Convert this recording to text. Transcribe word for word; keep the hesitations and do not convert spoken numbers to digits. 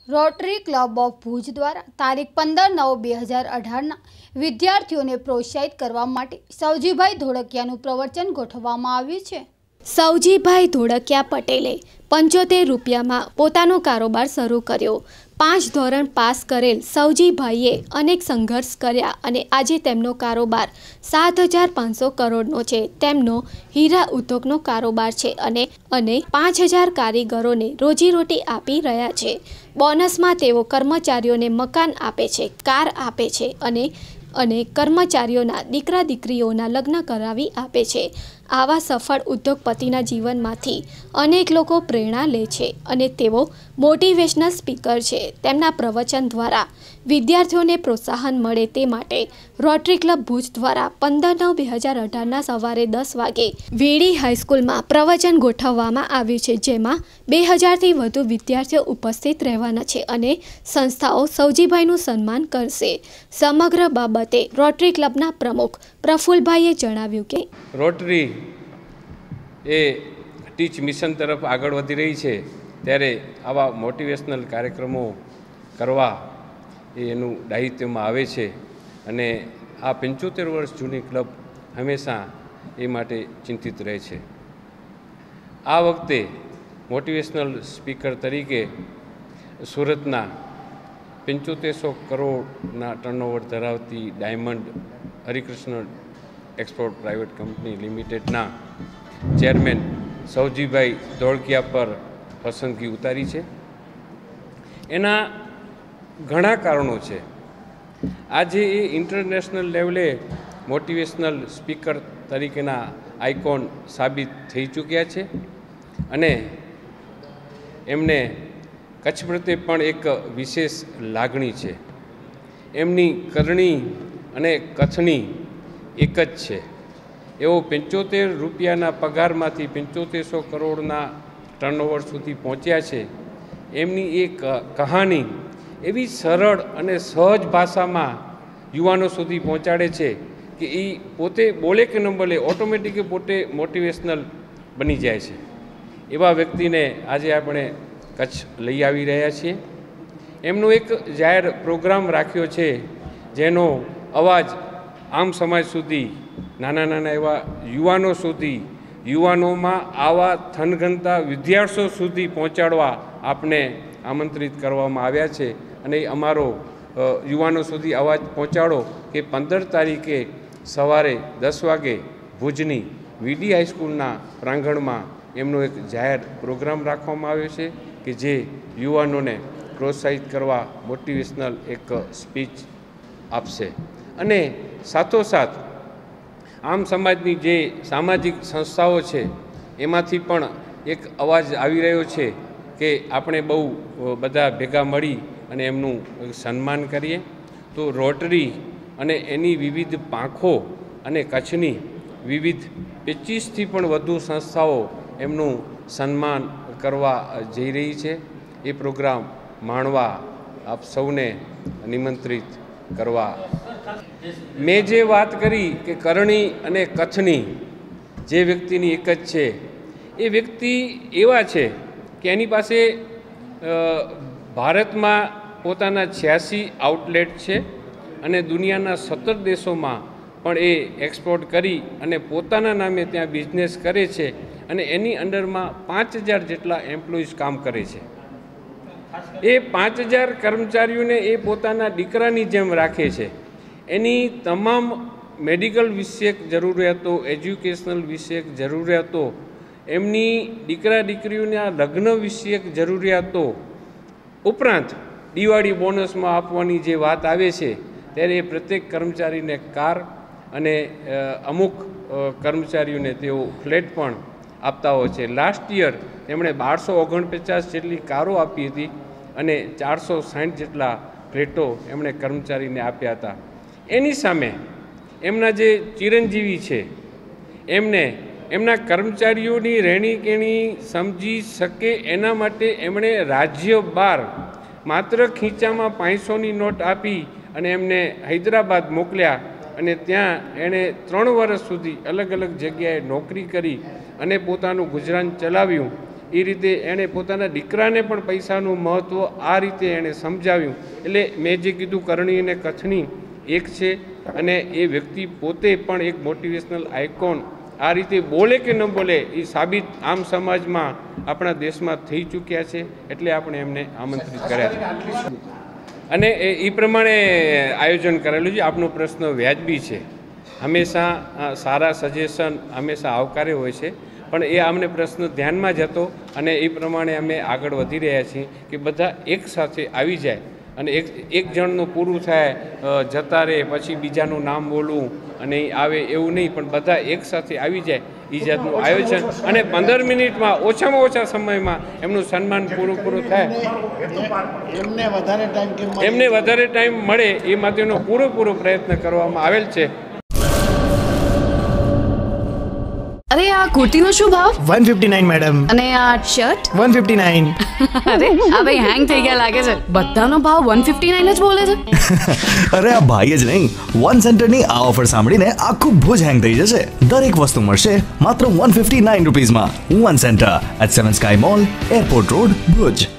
Rotary club of Bhuj દ્વારા તારીખ પંદર નવ બે હજાર અઢારના વિદ્યાર્થીઓને પ્રોત્સાહિત કરવા માટે સૌજીભાઈ ધોળકિયાનું પ્રવચન ગોઠવવામાં આવ્યું છે। સૌજીભાઈ ધોળકિયા પટેલે પંચોતેર રૂપિયામાં પોતાનો કારોબાર શરૂ કર્યો। પાંચ ધોરણ પાસ કરેલ સૌજીભાઈએ અનેક સંઘર્ષ કર્યા અને આજે તેમનો કારોબાર સાત હજાર પાંચસો કરોડનો છે। તેમનો હીરા ઉદ્યોગનો કારોબાર છે અને અને પાંચ હજાર કારીગરોને રોજીરોટી આપી રહ્યા છે। બોનસમાં તેઓ કર્મચારીઓને મકાન આપે છે, કાર આપે છે અને અને કર્મચારીઓના દીકરા દીકરીઓના લગ્ન કરાવી આપે છે। આવા સફળ ઉદ્યોગપતિના જીવનમાંથી અનેક લોકો પ્રેરણા લે છે અને તેઓ મોટિવેશનલ સ્પીકર છે। તેમના પ્રવચન દ્વારા વિદ્યાર્થીઓને પ્રોત્સાહન મળે તે માટે રોટરી ક્લબ ભુજ દ્વારા પંદર નવ બે હજાર અઢારના સવારે દસ વાગે વીડી હાઈસ્કૂલમાં પ્રવચન ગોઠવવામાં આવ્યું છે, જેમાં બે હજારથી વધુ વિદ્યાર્થીઓ ઉપસ્થિત રહેવાના છે અને સંસ્થાઓ સૌજીભાઈનું સન્માન કરશે। સમગ્ર બાબતે રોટરી ક્લબના પ્રમુખ પ્રફુલભાઈએ જણાવ્યું કે રોટરી એ ટીચ મિશન તરફ આગળ વધી રહી છે, ત્યારે આવા મોટિવેશનલ કાર્યક્રમો કરવા એ એનું દાયિત્વમાં આવે છે અને આ પંચોતેર વર્ષ જૂની ક્લબ હંમેશા એ માટે ચિંતિત રહે છે। આ વખતે મોટિવેશનલ સ્પીકર તરીકે સુરતના પંચોતેરસો કરોડના ટર્નઓવર ધરાવતી diamond Harikrishna export private company લિમિટેડના ચેરમેન સૌજીભાઈ ધોળકિયા પર પસંદગી ઉતારી છે। એના ઘણા કારણો છે। આજે એ ઇન્ટરનેશનલ લેવલે મોટિવેશનલ સ્પીકર તરીકેના આઇકોન સાબિત થઈ ચૂક્યા છે અને એમને કચ્છ પ્રત્યે પણ એક વિશેષ લાગણી છે। એમની કરણી અને કથની એક જ છે। એવો પંચોતેર રૂપિયાના પગારમાંથી પંચોતેરસો કરોડના ટર્નઓવર સુધી પહોંચ્યા છે। એમની એક કહાની એવી સરળ અને સહજ ભાષામાં યુવાનો સુધી પહોંચાડે છે કે એ પોતે બોલે કે ન બોલે ઓટોમેટિક પોતે મોટિવેશનલ બની જાય છે। એવા વ્યક્તિને આજે આપણે કચ્છ લઈ આવી રહ્યા છીએ। એમનો એક જાહેર પ્રોગ્રામ રાખ્યો છે, જેનો અવાજ આમ સમાજ સુધી, નાના નાના એવા યુવાનો સુધી, યુવાનોમાં આવા થનગનતા વિદ્યાર્થીઓ સુધી પહોંચાડવા આપને આમંત્રિત કરવામાં આવ્યા છે અને અમારો યુવાનો સુધી અવાજ પહોંચાડો કે પંદર તારીખે સવારે દસ વાગે ભુજની વીડી હાઈસ્કૂલના પ્રાંગણમાં એમનો એક જાહેર પ્રોગ્રામ રાખવામાં આવ્યો છે કે જે યુવાનોને પ્રોત્સાહિત કરવા મોટિવેશનલ એક સ્પીચ આપશે અને સાથોસાથ આમ સમાજની જે સામાજિક સંસ્થાઓ છે એમાંથી પણ એક અવાજ આવી રહ્યો છે કે આપણે બહુ બધા ભેગા મળી અને એમનું સન્માન કરીએ। તો રોટરી અને એની વિવિધ પાંખો અને કચ્છની વિવિધ પચીસથી પણ વધુ સંસ્થાઓ એમનું સન્માન કરવા જઈ રહી છે। એ પ્રોગ્રામ માણવા આપ સૌને નિમંત્રિત કરવા। મેં જે વાત કરી કે કરણી અને કથની જે વ્યક્તિની એક જ છે, એ વ્યક્તિ એવા છે કે એની પાસે ભારતમાં પોતાના છ્યાસી આઉટલેટ છે અને દુનિયાના સત્તર દેશોમાં પણ એ એક્સપોર્ટ કરી અને પોતાના નામે ત્યાં બિઝનેસ કરે છે અને એની અંડરમાં પાંચ હજાર જેટલા એમ્પ્લોઈઝ કામ કરે છે। એ પાંચ હજાર કર્મચારીઓને એ પોતાના દીકરાની જેમ રાખે છે। એની તમામ મેડિકલ વિષયક જરૂરિયાતો, એજ્યુકેશનલ વિષયક જરૂરિયાતો, એમની દીકરા દીકરીઓના લગ્ન વિષયક જરૂરિયાતો ઉપરાંત દિવાળી બોનસમાં આપવાની જે વાત આવે છે, ત્યારે એ પ્રત્યેક કર્મચારીને કાર અને અમુક કર્મચારીઓને તેઓ ફ્લેટ પણ આપતા હોય છે। લાસ્ટ યર તેમણે બારસો ઓગણપચાસ જેટલી કારો આપી હતી અને ચારસો સાઠ જેટલા ફ્લેટો એમણે કર્મચારીને આપ્યા હતા। એની સામે એમના જે ચિરંજીવી છે એમને એમના કર્મચારીઓની રહેણી કહેણી સમજી શકે એના માટે એમણે રાજ્ય બહાર માત્ર ખીચામાં પાંચસોની નોટ આપી અને એમને હૈદરાબાદ મોકલ્યા અને ત્યાં એણે ત્રણ વર્ષ સુધી અલગ અલગ જગ્યાએ નોકરી કરી અને પોતાનું ગુજરાન ચલાવ્યું એ રીતે એણે પોતાના દીકરાને પણ પૈસાનું મહત્ત્વ આ રીતે એણે સમજાવ્યું. એટલે મેં જે કીધું કરણી અને કથની એક છે, અને એ વ્યક્તિ પોતે પણ એક મોટિવેશનલ આઇકોન આ રીતે બોલે કે ન બોલે એ સાબિત આમ સમાજમાં આપણા દેશમાં થઈ ચૂક્યા છે. એટલે આપણે એમને આમંત્રિત કર્યા છે અને એ પ્રમાણે આયોજન કરેલું છે. આપનો પ્રશ્ન વ્યાજબી છે. હંમેશા સારા સજેશન હંમેશા આવકાર્ય હોય છે, પણ એ અમને પ્રશ્ન ધ્યાનમાં જ હતો અને એ પ્રમાણે અમે આગળ વધી રહ્યા છીએ કે બધા એક સાથે આવી જાય અને એક એક જણનું પૂરું થાય, જતા રહે પછી બીજાનું નામ બોલવું અને આવે એવું નહીં, પણ બધા એક સાથે આવી જાય એ જાતનું આયોજન અને પંદર મિનિટમાં ઓછામાં ઓછા સમયમાં એમનું સન્માન પૂરું પૂરું થાય, એમને વધારે ટાઈમ એમને વધારે ટાઈમ મળે એ માટેનો પૂરેપૂરો પ્રયત્ન કરવામાં આવેલ છે. અરે આ કુર્તીનો શું ભાવ? one fifty-nine madam. અને આ શર્ટ? one fifty-nine. અરે આ ભાઈ હેંગ થઈ ગયા લાગે છે. બધાનો ભાવ one fifty-nine જ બોલે છે. અરે આ ભાઈ જ નહીં, વન સેન્ટરની આ ઓફર સાંભળીને આખું ભુજ હેંગ થઈ જશે. દરેક વસ્તુ મળશે માત્ર one fifty-nine રૂપીસમાં. One centre at seven sky mall, airport road, Bhuj.